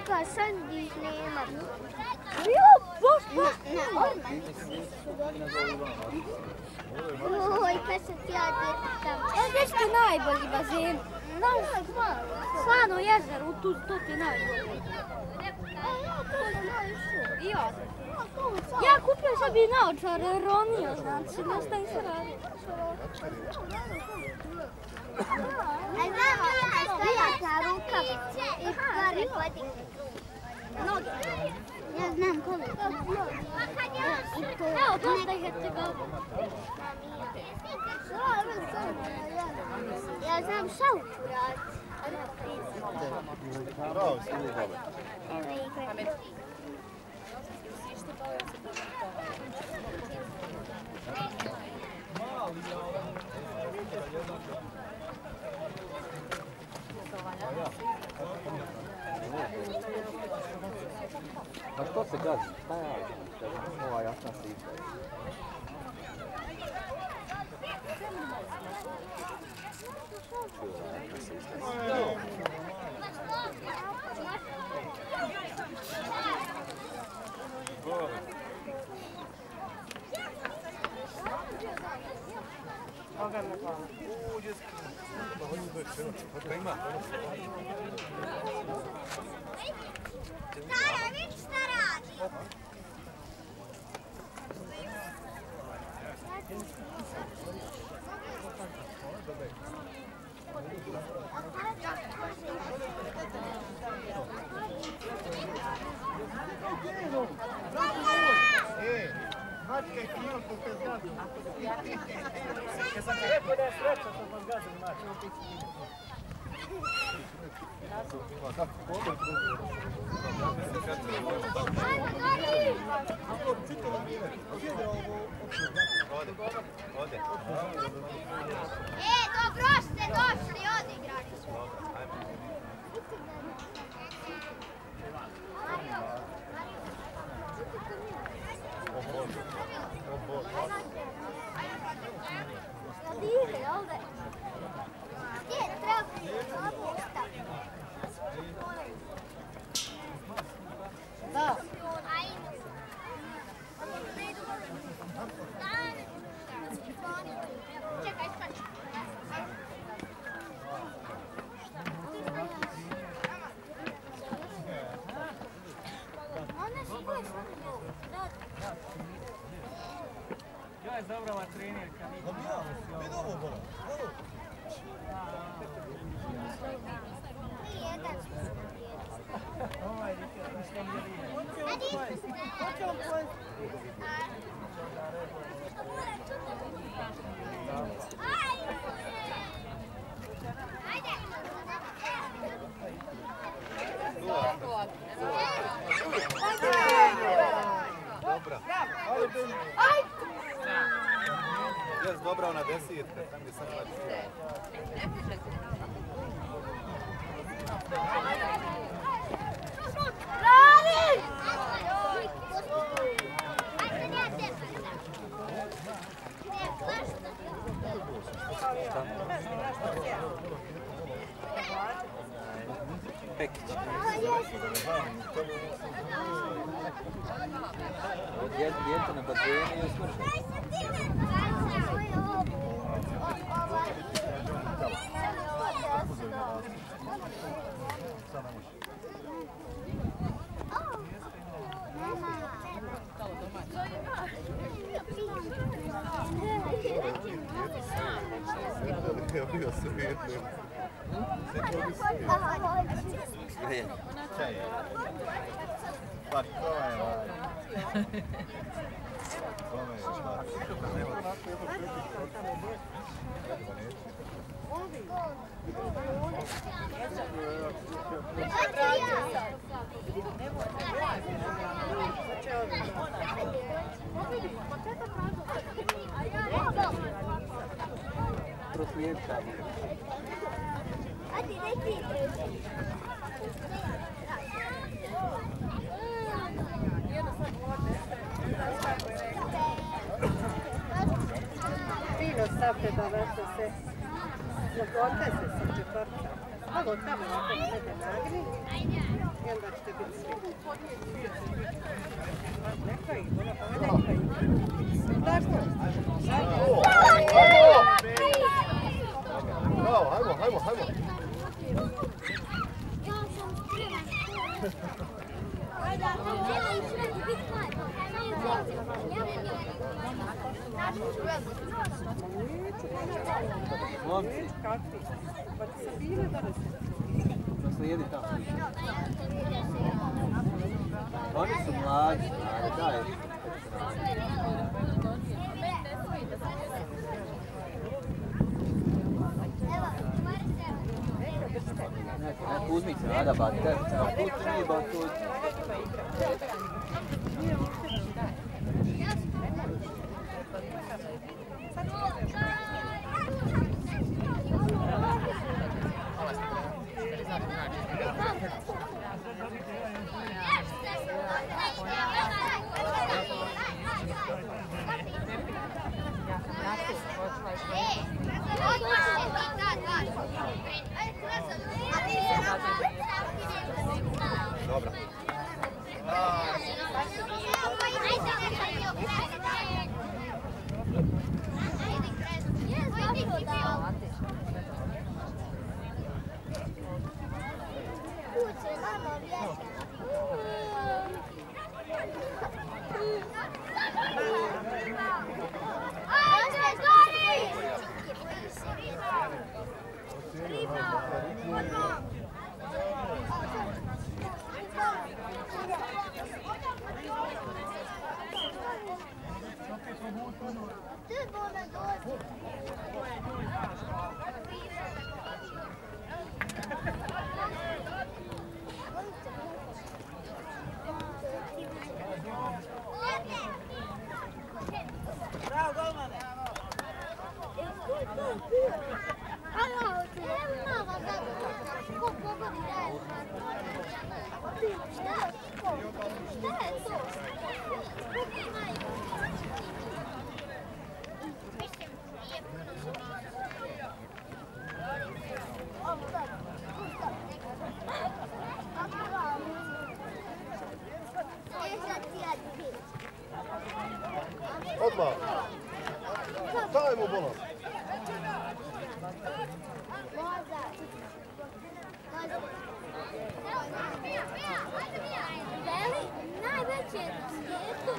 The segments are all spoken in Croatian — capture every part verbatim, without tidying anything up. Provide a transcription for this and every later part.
Čekaj, sad ih nema. Jo, baš, baš. Oj, kad sam ti ja djetam. E, gdje ste najbolji bazen? Slano jezero, tu to ti je najbolji. I ja sam. Ja kupio sebi naočare, ronio, znači, nešto im se radi. A znam ona stojaka rukavice i gore podigne. Noge. Ja znam koliko. Evo, dosta ih je tega. Ja znam šauču raditi. Bravo, svi je dobro. Evo ih je. A što se gazi? Šta ja kažem? Ova jasna slika. Stara, vidi šta radi. Mačka je knjiva po te zgadu. Kad sam ti rekao da je sreća, sam vas gazili mačka. E, dobro ste došli, odigrali smo. Gdje je trafik? Da. Čekaj, skači. Ona se boje samo. Ja je zabrala trenerka. Vidi ovo bola. Jedan. Ovaj, ništa mi je lijepo. Hoće on pojesti? Ajde! Dobra. Jes, dobra ona desetka, tam gdje sam radio. Radi! Pekić. Dijete na bazenu i smršeno. Ja bio sam jednom. Gdje? Čaj. Pa to je ovaj. Kome je šta? Proslijetka. A ti daj ti. Fino stavte da vrte se, zabote se sa četvrta. Malo tamo ovako sebe nagri i onda ćete biti svi. Neka ih, ona pa neka ih. Tako. Bravo, hajmo, hajmo, hajmo. Momci, Kakvi? Pa ti sam bile da li ste? no slijedi tamo. Oni su mlađi, ali daj. Neko, neko uzmi se, nada ba, te, na put nije ba tu. Dobro. Bravo, golmane! Odmah. Daj mu bola. Najveće na svijetu.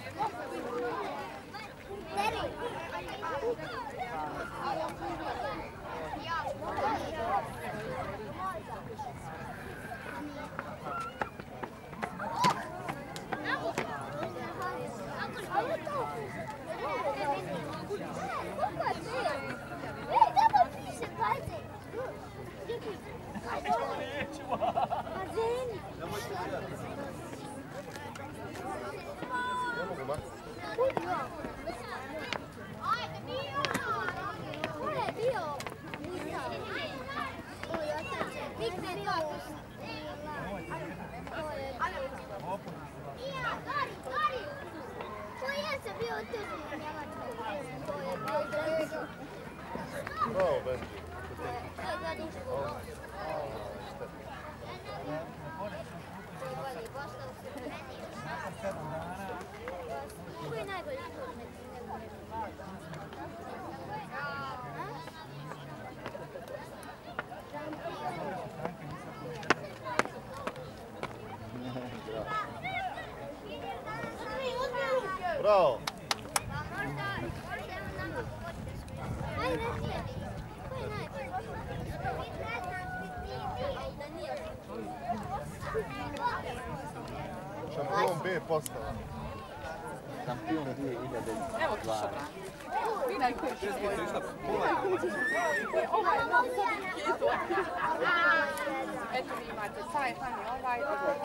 Ne mogu ma. Bravo, Benji. Koji je najbolji turnet? Bravo. Ajde, reci. Koji je najbolji? Šampion B postava. Šampion dvije hiljade dvadeset. Evo ti šabra. Vi najkoji će svoj. Ovaj nam sad je kitu. Eto vi imate taj, hani ovaj.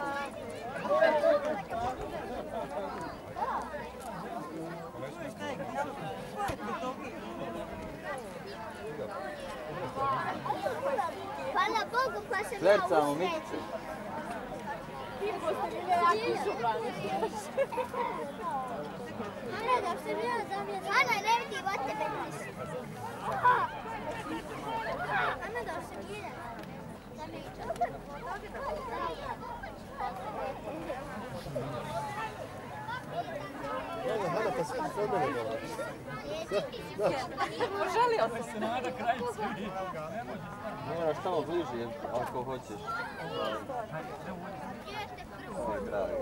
Hvala Bogu pa sam ja Zvercamo u mice. sreći. Ana, dok sam ja zamljena. Ana, ne vidim od tebe ništa. Ana, dok sam bila. Poželio se nada kraj svi. Moraš tamo bliže ako hoćeš. Oj, dragi.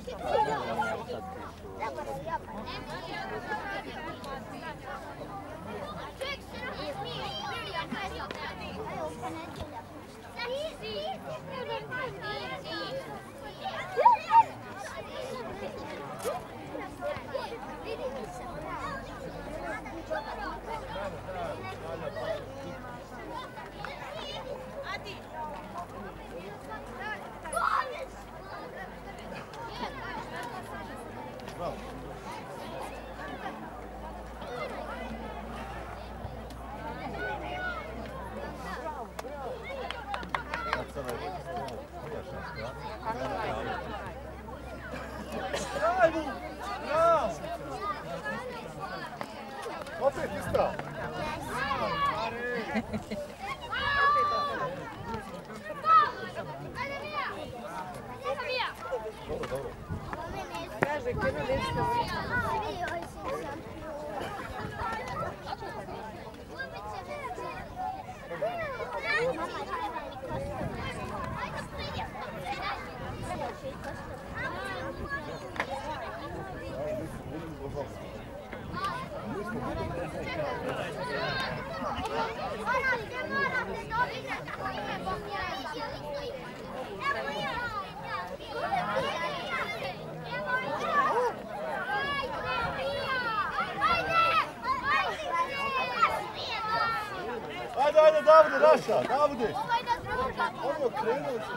Opet isto. Dobro, dobro. Kaže, kada nešto Ajde, ajde, Davide, naša, Davide! Ovo krenuo se.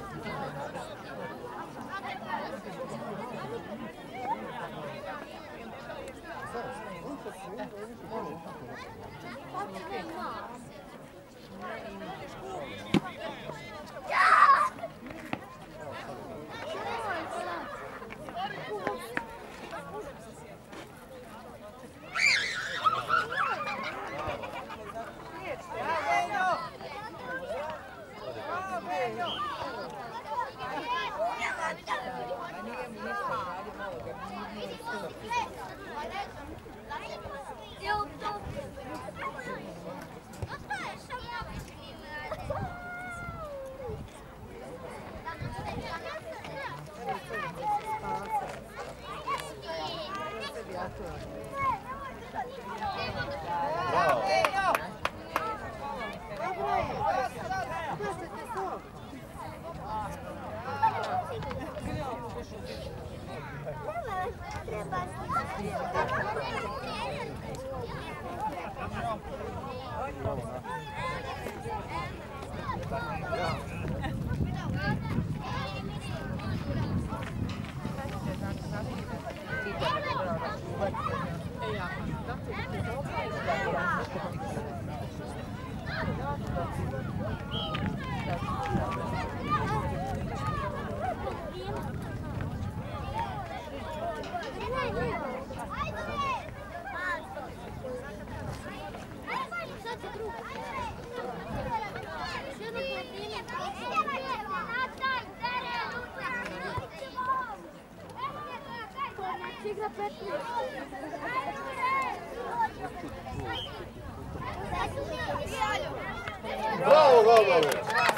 Bravo, Gabare!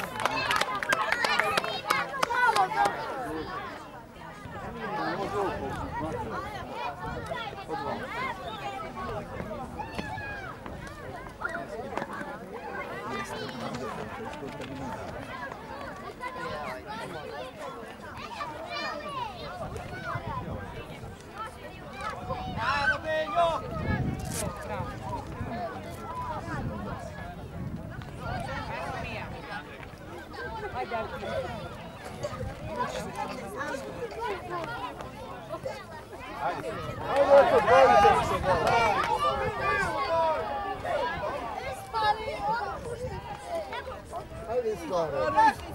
Ajde, stvarno.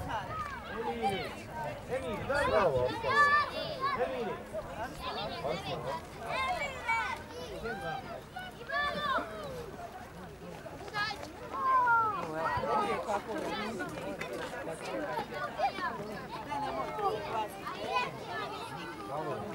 Bravo, Kako Ne, ne, moj.